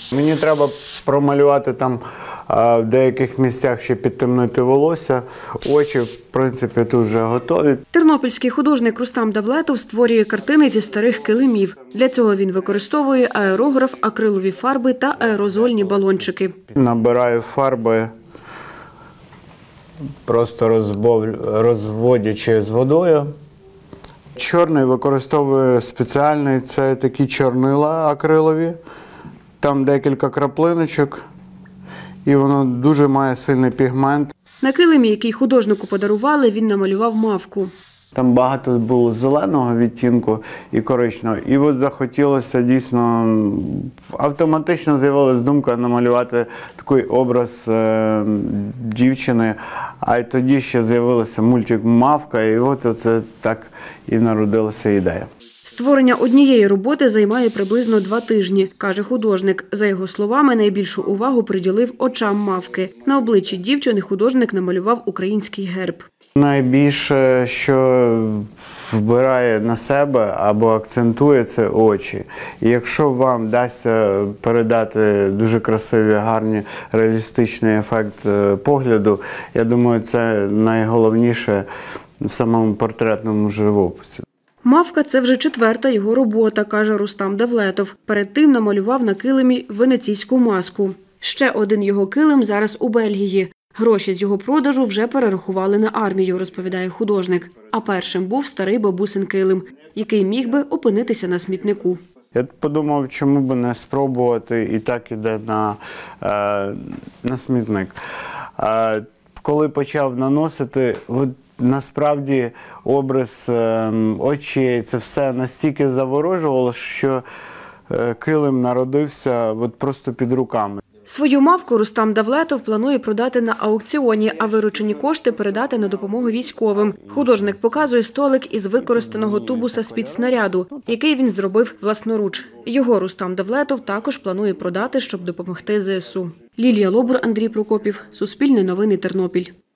Мені треба промалювати там в деяких місцях ще підтемнити волосся. Очі, в принципі, тут вже готові. Тернопільський художник Рустам Давлетов створює картини зі старих килимів. Для цього він використовує аерограф, акрилові фарби та аерозольні балончики. Набираю фарби, просто розводячи з водою. Чорний використовую спеціальний, це такі чорнила акрилові. Там декілька краплиночок, і воно дуже має сильний пігмент. На килимі, який художнику подарували, він намалював мавку. Там багато було зеленого відтінку і коричневого. І от захотілося дійсно, автоматично з'явилася думка намалювати такий образ дівчини. А й тоді ще з'явився мультик «Мавка», і от це так і народилася ідея. Створення однієї роботи займає приблизно 2 тижні, каже художник. За його словами, найбільшу увагу приділив очам мавки. На обличчі дівчини художник намалював український герб. Найбільше, що вбирає на себе або акцентує, це очі. І якщо вам вдасться передати дуже красивий, гарний, реалістичний ефект погляду, я думаю, це найголовніше в самому портретному живописі. «Мавка» – це вже 4-та його робота, каже Рустам Давлетов. Перед тим намалював на килимі венеційську маску. Ще один його килим зараз у Бельгії. Гроші з його продажу вже перерахували на армію, розповідає художник. А першим був старий бабусин килим, який міг би опинитися на смітнику. Я подумав, чому б не спробувати, і так іде на смітник. Коли почав наносити, насправді образ очей, це все настільки заворожувало, що килим народився просто під руками. Свою мавку Рустам Давлетов планує продати на аукціоні, а виручені кошти передати на допомогу військовим. Художник показує столик із використаного тубуса з-під снаряду, який він зробив власноруч. Його Рустам Давлетов також планує продати, щоб допомогти ЗСУ. Лілія Лобур, Андрій Прокопів. Суспільне новини, Тернопіль.